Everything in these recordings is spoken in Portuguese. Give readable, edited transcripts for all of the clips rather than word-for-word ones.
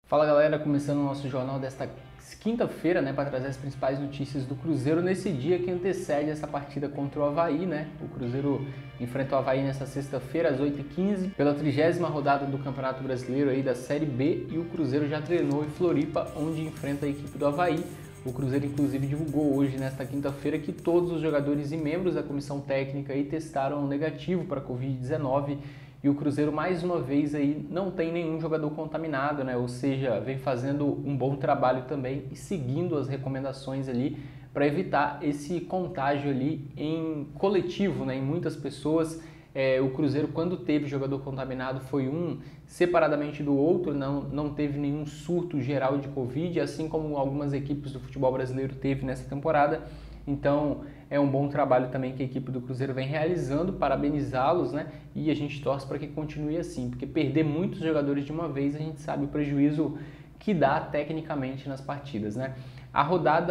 Fala galera, começando o nosso jornal desta quinta-feira, né, para trazer as principais notícias do Cruzeiro nesse dia que antecede essa partida contra o Avaí, né? O Cruzeiro enfrenta o Avaí nessa sexta-feira às 8h15 pela 30ª rodada do Campeonato Brasileiro aí da Série B, e o Cruzeiro já treinou em Floripa, onde enfrenta a equipe do Avaí. O Cruzeiro inclusive divulgou hoje, nesta quinta-feira, que todos os jogadores e membros da comissão técnica aí testaram negativo para a Covid-19. E o Cruzeiro, mais uma vez, aí não tem nenhum jogador contaminado, né? Ou seja, vem fazendo um bom trabalho também e seguindo as recomendações ali para evitar esse contágio ali em coletivo, né? Em muitas pessoas. O Cruzeiro, quando teve jogador contaminado, foi um separadamente do outro, não teve nenhum surto geral de Covid, assim como algumas equipes do futebol brasileiro teve nessa temporada. Então é um bom trabalho também que a equipe do Cruzeiro vem realizando, parabenizá-los, né? E a gente torce para que continue assim, porque perder muitos jogadores de uma vez, a gente sabe o prejuízo que dá tecnicamente nas partidas, né? A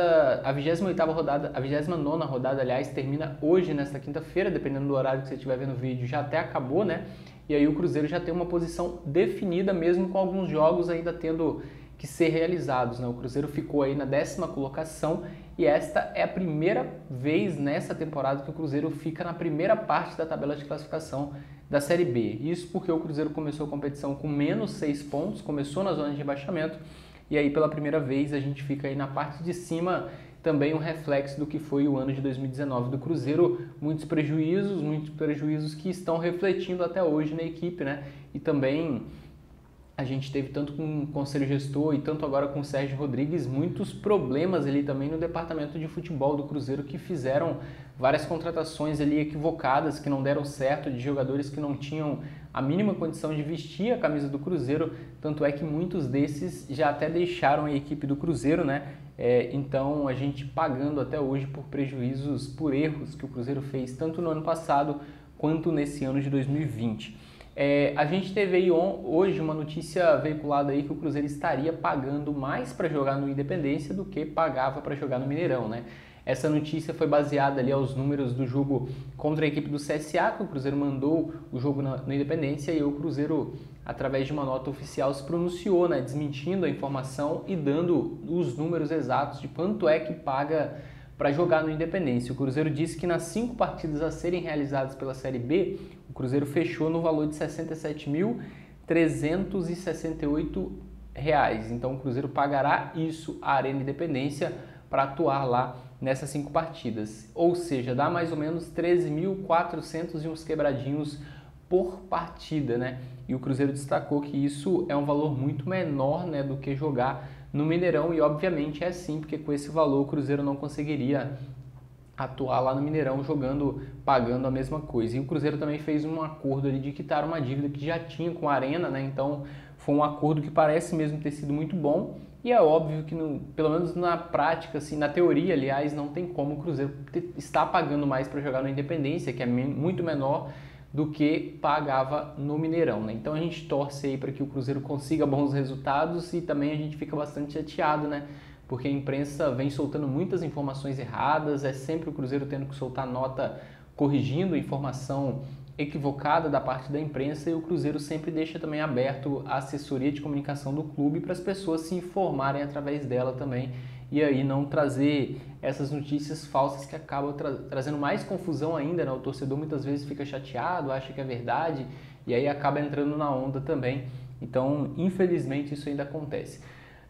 28ª rodada, a 29ª rodada, aliás, termina hoje, nesta quinta-feira, dependendo do horário que você estiver vendo o vídeo, já até acabou, né? E aí o Cruzeiro já tem uma posição definida, mesmo com alguns jogos ainda tendo que ser realizados, né? O Cruzeiro ficou aí na 10ª colocação e esta é a primeira vez nessa temporada que o Cruzeiro fica na primeira parte da tabela de classificação da Série B. Isso porque o Cruzeiro começou a competição com menos 6 pontos, começou na zona de rebaixamento, e aí pela primeira vez a gente fica aí na parte de cima, também um reflexo do que foi o ano de 2019 do Cruzeiro. Muitos prejuízos que estão refletindo até hoje na equipe, né? E também a gente teve, tanto com o Conselho Gestor e tanto agora com o Sérgio Rodrigues, muitos problemas ali também no departamento de futebol do Cruzeiro, que fizeram várias contratações ali equivocadas, que não deram certo, de jogadores que não tinham a mínima condição de vestir a camisa do Cruzeiro. Tanto é que muitos desses já até deixaram a equipe do Cruzeiro, né? Então a gente pagando até hoje por prejuízos, por erros que o Cruzeiro fez tanto no ano passado quanto nesse ano de 2020. A gente teve aí hoje uma notícia veiculada aí que o Cruzeiro estaria pagando mais para jogar no Independência do que pagava para jogar no Mineirão, né? Essa notícia foi baseada ali aos números do jogo contra a equipe do CSA, que o Cruzeiro mandou o jogo no Independência, e o Cruzeiro, através de uma nota oficial, se pronunciou, né, desmentindo a informação e dando os números exatos de quanto é que paga para jogar no Independência. O Cruzeiro disse que nas 5 partidas a serem realizadas pela Série B, o Cruzeiro fechou no valor de R$ 67.368. Então o Cruzeiro pagará isso à Arena Independência para atuar lá nessas 5 partidas. Ou seja, dá mais ou menos 13.400 e uns quebradinhos por partida, né? E o Cruzeiro destacou que isso é um valor muito menor, né, do que jogar no Mineirão, e obviamente é assim, porque com esse valor o Cruzeiro não conseguiria atuar lá no Mineirão pagando a mesma coisa. E o Cruzeiro também fez um acordo ali de quitar uma dívida que já tinha com a Arena, né? Então foi um acordo que parece mesmo ter sido muito bom, e é óbvio que, pelo menos na prática, assim, na teoria, aliás, não tem como o Cruzeiro estar pagando mais para jogar no Independência, que é muito menor do que pagava no Mineirão, né? Então a gente torce aí para que o Cruzeiro consiga bons resultados, e também a gente fica bastante chateado, né? Porque a imprensa vem soltando muitas informações erradas, é sempre o Cruzeiro tendo que soltar nota corrigindo informação equivocada da parte da imprensa, e o Cruzeiro sempre deixa também aberto a assessoria de comunicação do clube para as pessoas se informarem através dela também, e aí não trazer essas notícias falsas que acabam trazendo mais confusão ainda, né? O torcedor muitas vezes fica chateado, acha que é verdade, e aí acaba entrando na onda também. Então, infelizmente, isso ainda acontece.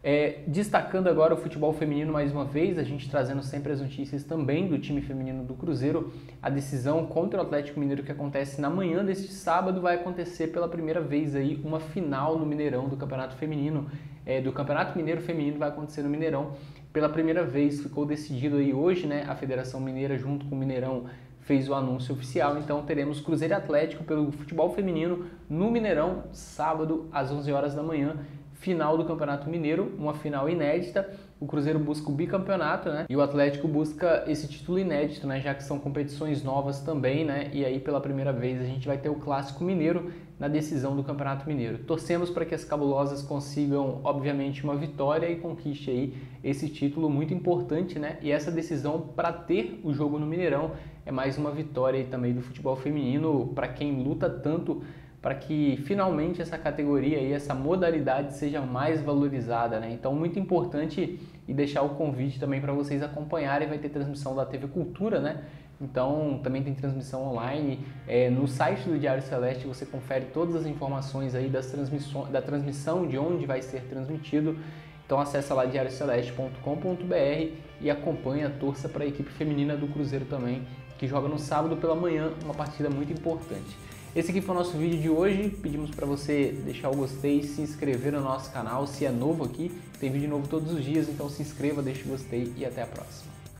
Destacando agora o futebol feminino mais uma vez, a gente trazendo sempre as notícias também do time feminino do Cruzeiro. A decisão contra o Atlético Mineiro, que acontece na manhã deste sábado, vai acontecer pela primeira vez aí uma final no Mineirão do Campeonato Feminino, do Campeonato Mineiro Feminino, vai acontecer no Mineirão. Pela primeira vez ficou decidido aí hoje, né? A Federação Mineira junto com o Mineirão fez o anúncio oficial, então teremos Cruzeiro e Atlético pelo futebol feminino no Mineirão, sábado às 11 horas da manhã. Final do Campeonato Mineiro, uma final inédita. O Cruzeiro busca o bicampeonato, né? E o Atlético busca esse título inédito, né? Já que são competições novas também, né? E aí pela primeira vez a gente vai ter o Clássico Mineiro na decisão do Campeonato Mineiro. Torcemos para que as cabulosas consigam, obviamente, uma vitória e conquiste aí esse título muito importante, né? E essa decisão para ter o jogo no Mineirão é mais uma vitória aí também do futebol feminino, para quem luta tanto para que finalmente essa categoria e essa modalidade seja mais valorizada, né? Então, muito importante e deixar o convite também para vocês acompanharem, vai ter transmissão da TV Cultura, né? Então, também tem transmissão online. No site do Diário Celeste você confere todas as informações aí da transmissão, de onde vai ser transmitido. Então, acessa lá diarioceleste.com.br e acompanha, torça para a equipe feminina do Cruzeiro também, que joga no sábado pela manhã, uma partida muito importante. Esse aqui foi o nosso vídeo de hoje. Pedimos para você deixar o gostei, se inscrever no nosso canal, se é novo aqui, tem vídeo novo todos os dias, então se inscreva, deixe o gostei e até a próxima.